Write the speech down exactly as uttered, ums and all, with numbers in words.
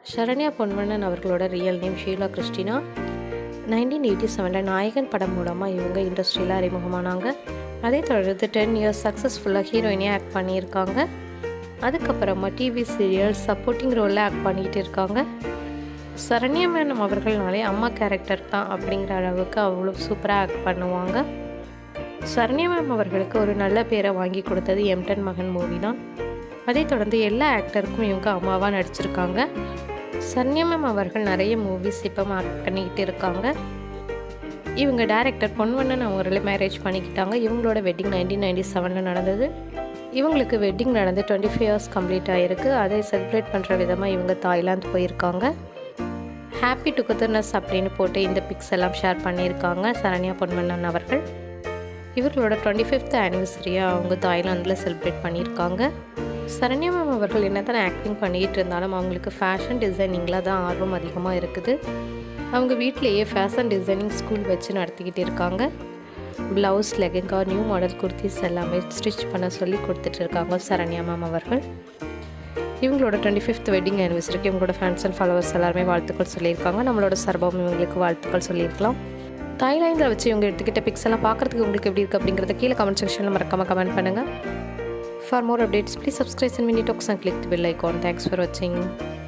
Saranya Ponvannan அவர்களோட real name Sheela Christina. Nineteen eighty செவனில் நாயகன் படம் மூலமாக இவங்க இண்டஸ்ட்ரியில் அறிமுகமானாங்க. அதே தொடர்ந்து டென் இயர்ஸ் சக்ஸஸ்ஃபுல்லாக ஹீரோயினியாக ஆக்ட் பண்ணியிருக்காங்க. அதுக்கப்புறமா டிவி சீரியல் சப்போர்ட்டிங் ரோலில் ஆக்ட் பண்ணிகிட்டு இருக்காங்க. சரண்யா மேம் அவர்கள்னாலே அம்மா கேரக்டர் தான் அப்படிங்கிற அளவுக்கு அவ்வளோ சூப்பராக ஆக்ட் பண்ணுவாங்க. சரண்யா மேம் அவர்களுக்கு ஒரு நல்ல பேரை வாங்கி கொடுத்தது எம்டன் மகன் மூவி தான். அதை தொடர்ந்து எல்லா ஆக்டருக்கும் இவங்க அம்மாவாக நடிச்சிருக்காங்க. சரண்யா மேம் அவர்கள் நிறைய மூவிஸ் இப்போ ஆக்ட் பண்ணிக்கிட்டு இருக்காங்க. இவங்க டைரக்டர் பொன்வண்ணன் அவங்கள மேரேஜ் பண்ணிக்கிட்டாங்க. இவங்களோட வெட்டிங் நைன்டீன் நைன்டி செவனில் நடந்தது. இவங்களுக்கு வெட்டிங் நடந்து டுவெண்ட்டி ஃபைவ் இயர்ஸ் கம்ப்ளீட் ஆகிருக்கு. அதை செலிப்ரேட் பண்ணுற விதமாக இவங்க தாய்லாந்து போயிருக்காங்க. ஹாப்பி டுகெதர்னஸ் அப்படின்னு போட்டு இந்த பிக்ஸ் எல்லாம் ஷேர் பண்ணியிருக்காங்க சரண்யா பொன்வண்ணன் அவர்கள். இவர்களோட டுவெண்ட்டி ஃபிஃப்த் ஆனிவர்சரியாக அவங்க தாய்லாந்தில் செலிப்ரேட் பண்ணியிருக்காங்க. சரண்யா மேம் அவர்கள் என்ன தான் ஆக்டிங் பண்ணிக்கிட்டு இருந்தாலும் அவங்களுக்கு ஃபேஷன் டிசைனிங்கில் தான் ஆர்வம் அதிகமாக இருக்குது. அவங்க வீட்டிலேயே ஃபேஷன் டிசைனிங் ஸ்கூல் வச்சு நடத்திக்கிட்டு இருக்காங்க. Blouse, lehenga, new model kurtis எல்லாமே ஸ்டிச் பண்ண சொல்லி கொடுத்துட்டு இருக்காங்க சரண்யா மேம் அவர்கள். இவங்களோட டுவெண்ட்டி ஃபிஃப்த் வெட்டிங் ஆனிவர்சரிக்கு இவங்களோட ஃபேன்ஸ் அண்ட் ஃபாலோவர்ஸ் எல்லாருமே வாழ்த்துக்கள் சொல்லியிருக்காங்க. நம்மளோட சர்பம் இவங்களுக்கு வாழ்த்துக்கள் சொல்லியிருக்கலாம். தாய்லாந்தில் வச்சு இவங்க எடுத்துக்கிட்ட பிக்ஸ் எல்லாம் பார்க்குறதுக்கு உங்களுக்கு எப்படி இருக்குது அப்படிங்கிறத கீழே கமெண்ட் செக்ஷனில் மறக்காமல் கமெண்ட் பண்ணுங்கள். For more updates, please subscribe CiniMiniTalks and click the bell icon. Thanks for watching.